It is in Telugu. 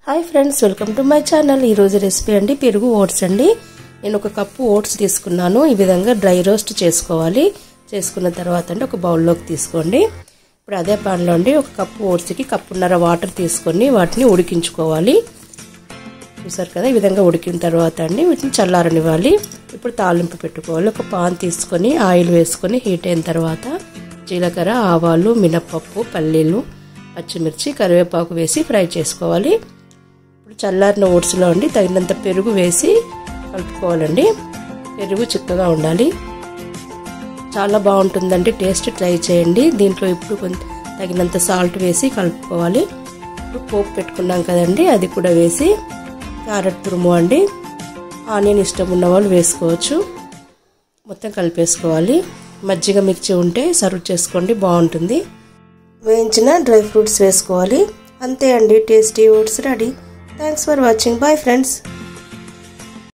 Hi friends, welcome to my channel. ఈరోజు రెసిపీ అండి పెరుగు ఓట్స్ అండి. నేను ఒక కప్పు ఓట్స్ తీసుకున్నాను. ఈ విధంగా డ్రై రోస్ట్ చేసుకోవాలి. చేసుకున్న తర్వాత అండి ఒక బౌల్లోకి తీసుకోండి. ఇప్పుడు అదే పాన్లో అండి ఒక కప్పు ఓట్స్కి కప్పున్నర వాటర్ తీసుకొని వాటిని ఉడికించుకోవాలి. చూసారు కదా, ఈ విధంగా ఉడికిన తర్వాత అండి వీటిని చల్లారనివ్వాలి. ఇప్పుడు తాలింపు పెట్టుకోవాలి. ఒక పాన్ తీసుకొని ఆయిల్ వేసుకొని హీట్ అయిన తర్వాత జీలకర్ర, ఆవాలు, మినప్పప్పు, పల్లీలు, పచ్చిమిర్చి, కరివేపాకు వేసి ఫ్రై చేసుకోవాలి. ఇప్పుడు చల్లారిన ఓట్స్లో అండి తగినంత పెరుగు వేసి కలుపుకోవాలండి. పెరుగు చిక్కగా ఉండాలి. చాలా బాగుంటుందండి టేస్ట్, ట్రై చేయండి. దీంట్లో ఇప్పుడు తగినంత సాల్ట్ వేసి కలుపుకోవాలి. ఇప్పుడు పోపు పెట్టుకున్నాం కదండి, అది కూడా వేసి క్యారెట్ తురుము అండి, ఆనియన్ ఇష్టం ఉన్న వాళ్ళు వేసుకోవచ్చు. మొత్తం కలిపేసుకోవాలి. మజ్జిగ మిర్చి ఉంటే సర్వ్ చేసుకోండి, బాగుంటుంది. వేయించిన డ్రై ఫ్రూట్స్ వేసుకోవాలి. అంతే అండి, tasty oats ready. Thanks for watching. Bye friends.